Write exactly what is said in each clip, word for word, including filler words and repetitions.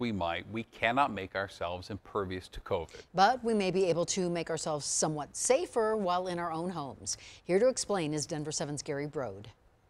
we might, we cannot make ourselves impervious to COVID. But we may be able to make ourselves somewhat safer while in our own homes. Here to explain is Denver seven's Gary Brode.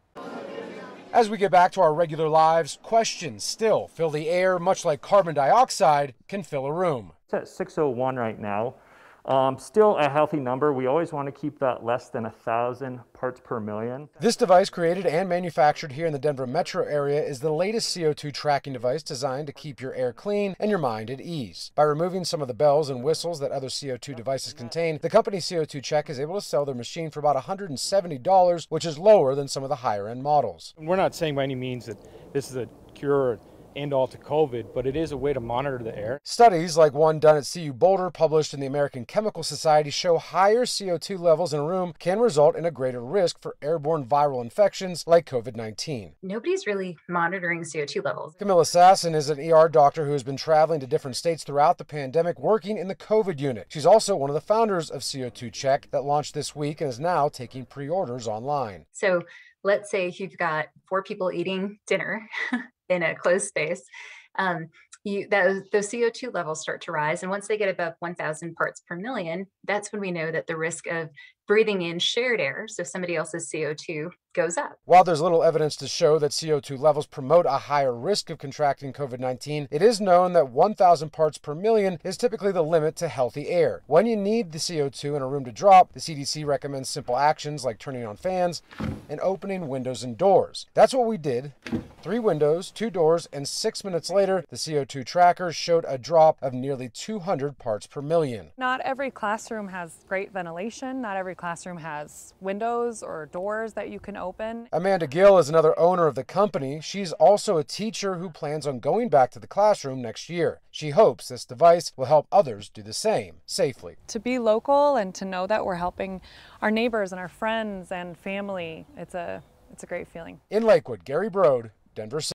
As we get back to our regular lives, questions still fill the air, much like carbon dioxide can fill a room. It's at six oh one right now. Um, still a healthy number. We always want to keep that less than a thousand parts per million. This device, created and manufactured here in the Denver metro area, is the latest C O two tracking device designed to keep your air clean and your mind at ease. By removing some of the bells and whistles that other C O two devices contain, the company C O two Check is able to sell their machine for about one hundred seventy dollars, which is lower than some of the higher end models. We're not saying by any means that this is a cure end all to COVID, but it is a way to monitor the air. Studies like one done at C U Boulder, published in the American Chemical Society, show higher C O two levels in a room can result in a greater risk for airborne viral infections like COVID nineteen. Nobody's really monitoring C O two levels. Camilla Sasson is an E R doctor who has been traveling to different states throughout the pandemic, working in the COVID unit. She's also one of the founders of C O two Check that launched this week and is now taking pre-orders online. So let's say you've got four people eating dinner in a closed space. Um, you, those, those C O two levels start to rise. And once they get above one thousand parts per million, that's when we know that the risk of breathing in shared air, so somebody else's C O two, goes up. While there's little evidence to show that C O two levels promote a higher risk of contracting COVID nineteen, it is known that one thousand parts per million is typically the limit to healthy air. When you need the C O two in a room to drop, the C D C recommends simple actions like turning on fans and opening windows and doors. That's what we did. Three windows, two doors, and six minutes later, the C O two tracker showed a drop of nearly two hundred parts per million. Not every classroom has great ventilation. Not every classroom has windows or doors that you can open. Amanda Gill is another owner of the company. She's also a teacher who plans on going back to the classroom next year. She hopes this device will help others do the same safely. To be local and to know that we're helping our neighbors and our friends and family, it's a, it's a great feeling. In Lakewood, Gary Brode, Denver.